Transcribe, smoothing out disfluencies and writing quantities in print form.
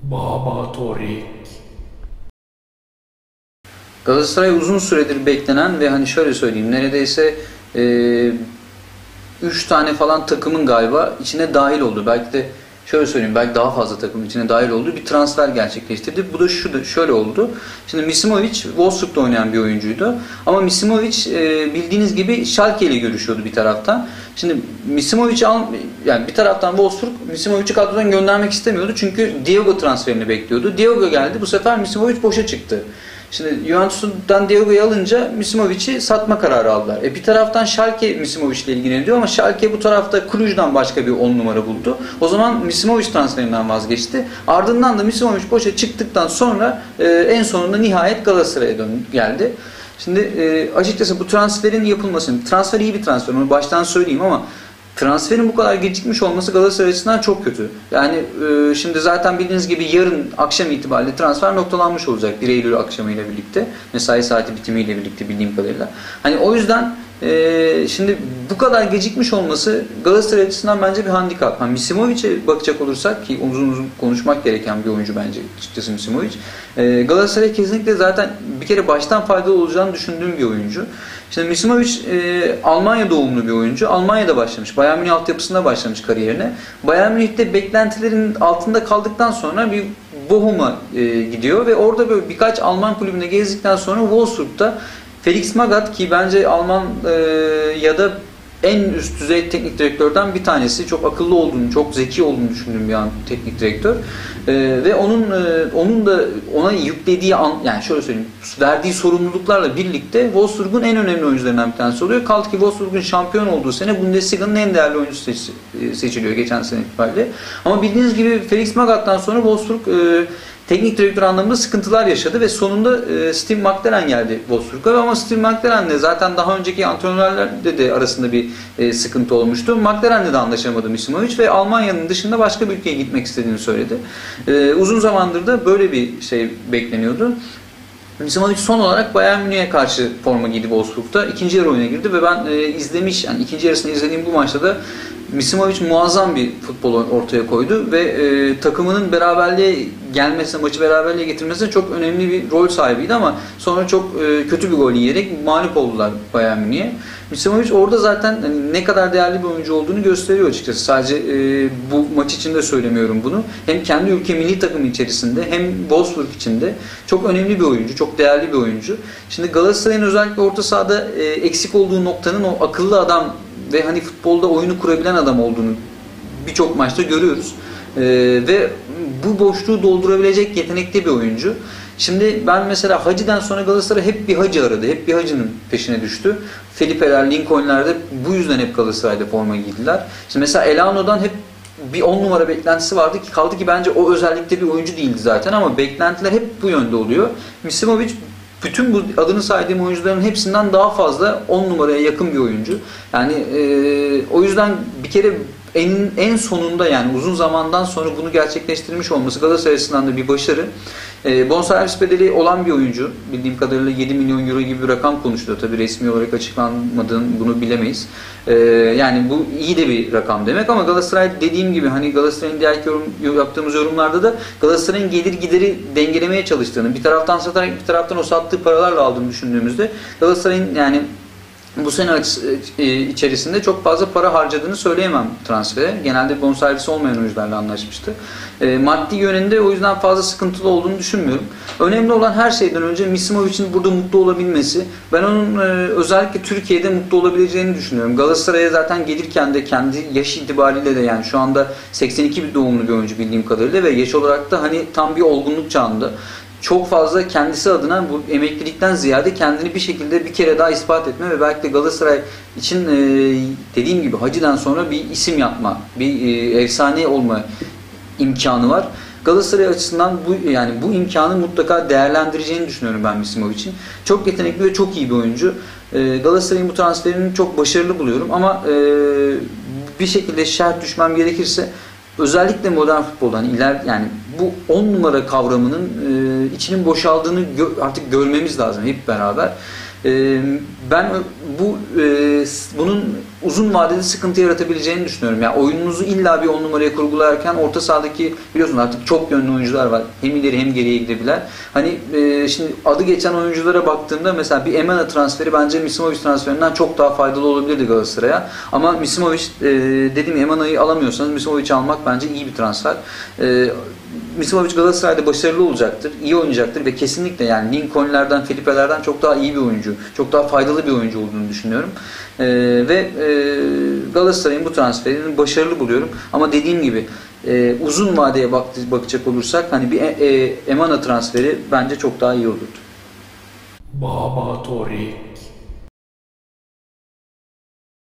Baba Torik. Galatasaray uzun süredir beklenen ve hani şöyle söyleyeyim neredeyse 3 tane falan takımın galiba içine dahil oldu. Belki de şöyle söyleyeyim belki daha fazla takımın içine dahil olduğu bir transfer gerçekleştirdi. Bu da şöyle oldu. Şimdi Misimovic Wolfsburg'da oynayan bir oyuncuydu. Ama Misimovic bildiğiniz gibi Schalke ile görüşüyordu bir taraftan. Şimdi Misimovic yani bir taraftan Wolfsburg Misimovic'i kadrodan göndermek istemiyordu. Çünkü Diego transferini bekliyordu. Diego geldi. Bu sefer Misimovic boşa çıktı. Şimdi Juventus'tan Diego'yu alınca Misimovic'i satma kararı aldılar. Bir taraftan Schalke Misimovic ile ilgileniyor ama Schalke bu tarafta Cluj'dan başka bir 10 numara buldu. O zaman Misimovic transferinden vazgeçti. Ardından da Misimovic boşa çıktıktan sonra en sonunda nihayet Galatasaray'a geldi. Şimdi açıkçası bu transferin yapılması, transfer iyi bir transfer onu baştan söyleyeyim ama transferin bu kadar gecikmiş olması Galatasaray açısından çok kötü. Yani şimdi zaten bildiğiniz gibi yarın akşam itibariyle transfer noktalanmış olacak 1 Eylül akşamıyla birlikte. Mesai saati bitimiyle birlikte bildiğim kadarıyla. Hani o yüzden şimdi bu kadar gecikmiş olması Galatasaray açısından bence bir handikap. Hani Misimovic'e bakacak olursak ki uzun uzun konuşmak gereken bir oyuncu bence açıkçası Misimovic. Galatasaray kesinlikle zaten bir kere baştan faydalı olacağını düşündüğüm bir oyuncu. Şimdi Misimovic Almanya doğumlu bir oyuncu. Almanya'da başlamış. Bayern Münih altyapısında başlamış kariyerine. Bayern Münih'te beklentilerin altında kaldıktan sonra bir Bochum'a gidiyor ve orada böyle birkaç Alman kulübünde gezdikten sonra Wolfsburg'da Felix Magath ki bence Alman ya da en üst düzey teknik direktörden bir tanesi. Çok akıllı olduğunu, çok zeki olduğunu düşündüğüm bir teknik direktör. Ve onun da ona yüklediği yani şöyle söyleyeyim, verdiği sorumluluklarla birlikte Wolfsburg'un en önemli oyuncularından bir tanesi oluyor. Kaldı ki Wolfsburg'un şampiyon olduğu sene Bundesliga'nın en değerli oyuncusu seçiliyor geçen sene itibariyle. Ama bildiğiniz gibi Felix Magath'tan sonra Wolfsburg teknik direktör anlamında sıkıntılar yaşadı ve sonunda Steve McLaren geldi Wolfsburg'a ama Steve McLaren'le zaten daha önceki antrenörlerle de arasında bir sıkıntı olmuştu. McLaren'le de anlaşamadı Misimovic ve Almanya'nın dışında başka bir ülkeye gitmek istediğini söyledi. Uzun zamandır da böyle bir şey bekleniyordu. Misimovic son olarak Bayern Münih'e karşı forma giydi Wolfsburg'da. İkinci yarı oyuna girdi ve ben yani ikinci yarısını izlediğim bu maçta da Misimovic muazzam bir futbol ortaya koydu ve takımının beraberliğe gelmesine, maçı beraberliğe getirmesine çok önemli bir rol sahibiydi ama sonra çok kötü bir gol yiyerek mağlup oldular Bayern Münih'e. Misimovic orada zaten ne kadar değerli bir oyuncu olduğunu gösteriyor açıkçası. Sadece bu maç için de söylemiyorum bunu. Hem kendi ülke milli takımı içerisinde hem Wolfsburg içinde çok önemli bir oyuncu, çok değerli bir oyuncu. Şimdi Galatasaray'ın özellikle orta sahada eksik olduğu noktanın o akıllı adam ve hani futbolda oyunu kurabilen adam olduğunu birçok maçta görüyoruz. Ve bu boşluğu doldurabilecek yetenekli bir oyuncu. Şimdi ben mesela Hacı'dan sonra Galatasaray hep bir Hacı aradı. Hep bir Hacı'nın peşine düştü. Felipe'ler, Lincoln'ler de bu yüzden hep Galatasaray'da forma giydiler. Şimdi mesela Elano'dan hep bir 10 numara beklentisi vardı ki kaldı ki bence o özellikle bir oyuncu değildi zaten ama beklentiler hep bu yönde oluyor. Misimovic bütün bu adını saydığım oyuncuların hepsinden daha fazla 10 numaraya yakın bir oyuncu. Yani o yüzden bir kere en sonunda yani uzun zamandan sonra bunu gerçekleştirmiş olması Galatasaray açısından da bir başarı. Bonservis bedeli olan bir oyuncu. Bildiğim kadarıyla 7 milyon euro gibi bir rakam konuşuluyor. Tabii resmi olarak açıklanmadığını bunu bilemeyiz. Yani bu iyi de bir rakam demek ama Galatasaray dediğim gibi hani Galatasaray'ın diğer yaptığımız yorumlarda da Galatasaray'ın gelir gideri dengelemeye çalıştığını, bir taraftan satarak bir taraftan o sattığı paralarla aldığını düşündüğümüzde Galatasaray'ın yani bu sene içerisinde çok fazla para harcadığını söyleyemem transfere. Genelde bonservisi olmayan oyuncularla anlaşmıştı. Maddi yönünde o yüzden fazla sıkıntılı olduğunu düşünmüyorum. Önemli olan her şeyden önce Misimovic'in burada mutlu olabilmesi. Ben onun özellikle Türkiye'de mutlu olabileceğini düşünüyorum. Galatasaray'a zaten gelirken de kendi yaş itibariyle de yani şu anda 82 bir doğumlu bir oyuncu bildiğim kadarıyla ve yaş olarak da hani tam bir olgunluk çağında. Çok fazla kendisi adına bu emeklilikten ziyade kendini bir şekilde bir kere daha ispat etme ve belki de Galatasaray için dediğim gibi Hacı'dan sonra bir isim yapma, bir efsane olma imkanı var. Galatasaray açısından bu imkanı mutlaka değerlendireceğini düşünüyorum ben Misimov için. Çok yetenekli ve çok iyi bir oyuncu. Galatasaray'ın bu transferini çok başarılı buluyorum ama bir şekilde şart düşmem gerekirse özellikle modern futboldan yani bu 10 numara kavramının içinin boşaldığını artık görmemiz lazım hep beraber. Ben bunun uzun vadede sıkıntı yaratabileceğini düşünüyorum. Yani oyununuzu illa bir 10 numaraya kurgularken orta sahadaki, biliyorsunuz artık çok yönlü oyuncular var. Hem ileri hem geriye gidebilen. Hani şimdi adı geçen oyunculara baktığımda mesela bir Emena transferi bence Misimovic transferinden çok daha faydalı olabilirdi Galatasaray'a. Ama Misimovic, dediğim Emena'yı alamıyorsanız Misimovic almak bence iyi bir transfer. Misimovic Galatasaray'da başarılı olacaktır, iyi oynayacaktır ve kesinlikle yani Lincoln'lerden, Felipe'lerden çok daha iyi bir oyuncu, çok daha faydalı bir oyuncu olduğunu düşünüyorum. Galatasaray'ın bu transferini başarılı buluyorum. Ama dediğim gibi uzun vadeye bakacak olursak hani bir Emana transferi bence çok daha iyi olurdu. Baba Tori